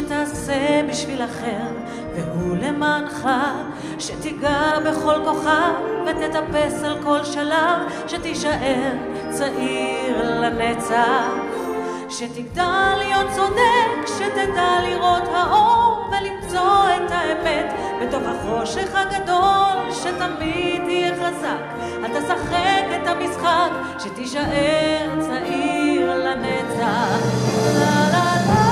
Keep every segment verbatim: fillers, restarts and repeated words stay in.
שתעשה בשביל אחר, והוא למענך, שתיגע בכל כוכב ותטפס על כל שלב, שתישאר צעיר לנצח, שתגדל להיות צודק, שתדע לראות האור ולמצוא את האמת בתוך החושך הגדול, שתמיד תהיה חזק, אל תשחק את המשחק, שתישאר צעיר לנצח. לה לה לה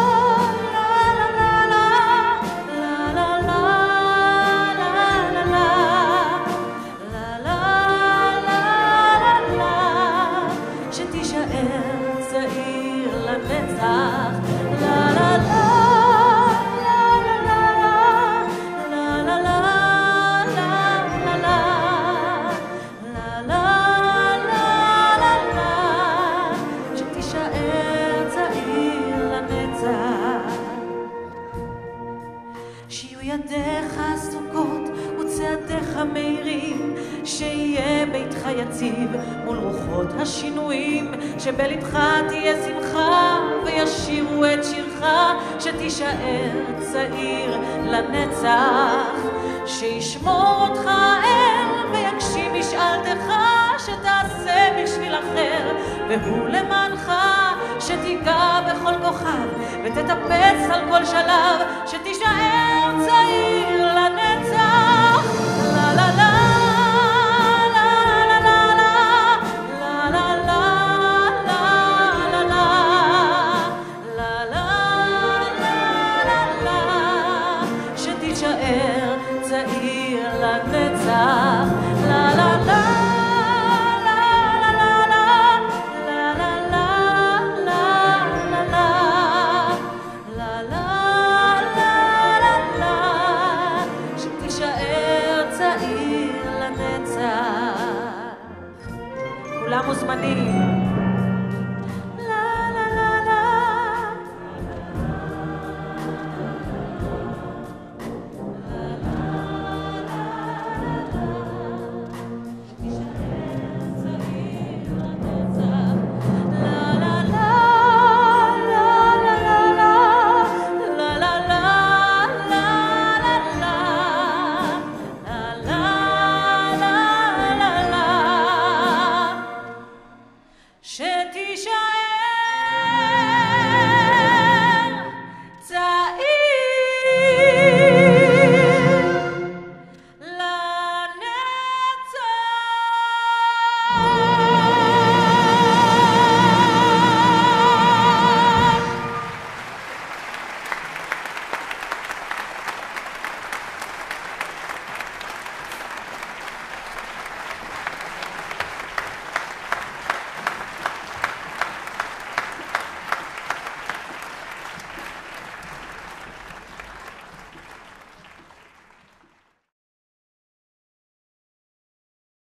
שיהיו ידיך עסוקות וצעדיך מהירים, שיהיה ביתך יציב מול רוחות השינויים, שבלבך תהיה שמחה וישירו את שירך, שתישאר צעיר לנצח, שישמור אותך אל ויגשים משאלתך, שתעשה בשביל אחר והוא למענך, שתיגע בכל כוכב ותטפס על כל שלב, שתישאר צעיר לנצח. לה לה לה שתישאר צעיר לנצח. לה לה לה כולם מוזמנים.